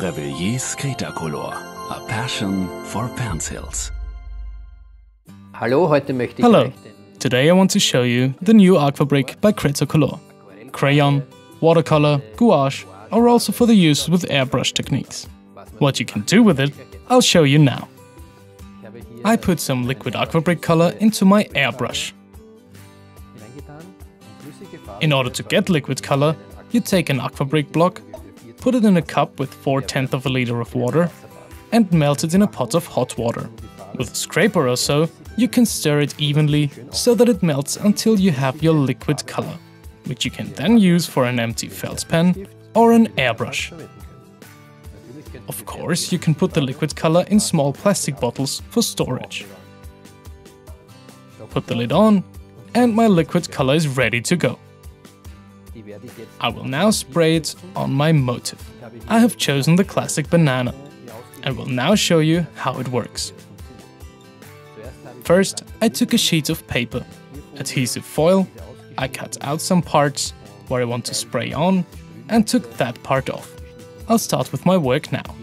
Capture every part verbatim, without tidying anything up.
Revelier Skatercolor, a passion for pencils. Hallo, heute möchte ich Hello, euch den today I want to show you the new Aquabrick by Cretacolor. Crayon, watercolor, gouache are also for the use with airbrush techniques. What you can do with it, I'll show you now. I put some liquid aquabrick color into my airbrush. In order to get liquid color, you take an aquabrick block, put it in a cup with four tenths of a liter of water, and melt it in a pot of hot water. With a scraper or so, you can stir it evenly so that it melts until you have your liquid color, which you can then use for an empty felt pen or an airbrush. Of course, you can put the liquid color in small plastic bottles for storage. Put the lid on, and my liquid color is ready to go. I will now spray it on my motif. I have chosen the classic banana, and will now show you how it works. First, I took a sheet of paper, adhesive foil, I cut out some parts where I want to spray on, and took that part off. I'll start with my work now.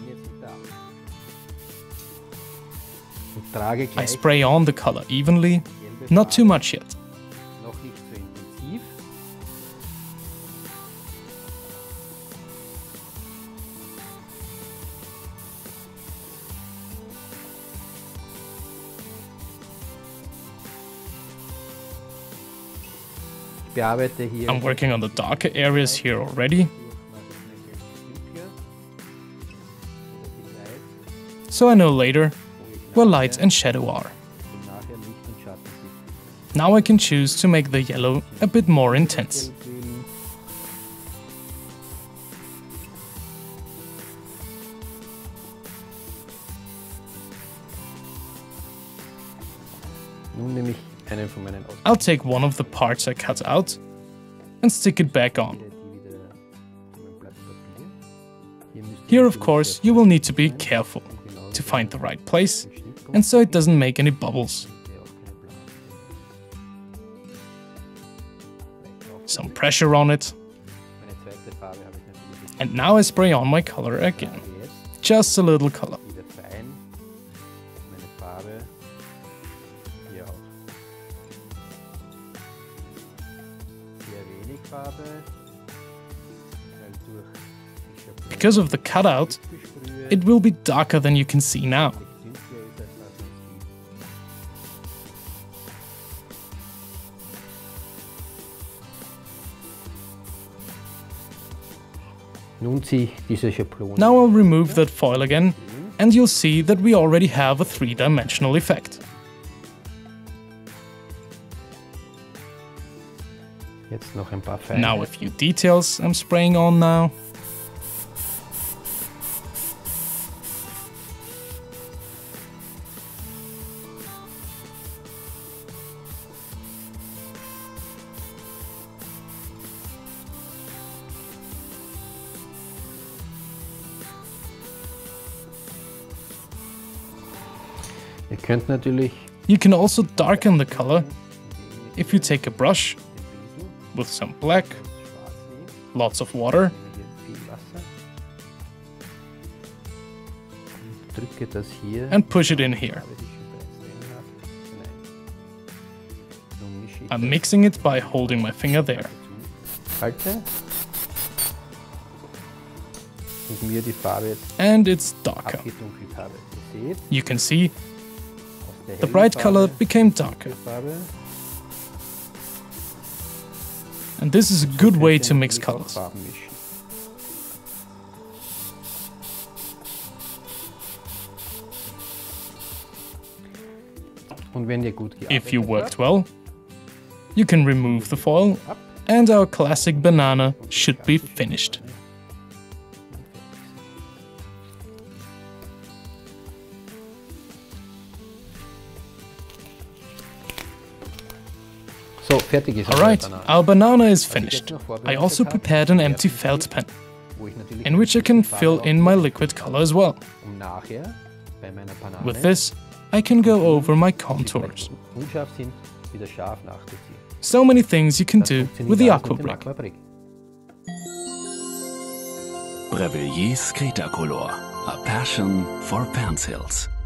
I spray on the color evenly, not too much yet. I'm working on the darker areas here already, so I know later where light and shadow are. Now I can choose to make the yellow a bit more intense. I'll take one of the parts I cut out and stick it back on. Here, of course, you will need to be careful to find the right place and so it doesn't make any bubbles. Some pressure on it. And now I spray on my color again. Just a little color. Because of the cutout, it will be darker than you can see now. Now I'll remove that foil again, and you'll see that we already have a three-dimensional effect. Now a few details I'm spraying on now. You can also darken the color if you take a brush with some black, lots of water, and push it in here. I'm mixing it by holding my finger there. And it's darker. You can see the bright color became darker. And this is a good way to mix colors. If you worked well, you can remove the foil and our classic banana should be finished. Alright, our banana is finished. I also prepared an empty felt pen, in which I can fill in my liquid color as well. With this, I can go over my contours. So many things you can do with the Aquabrick. Revelier Skater Color. A passion for pencils.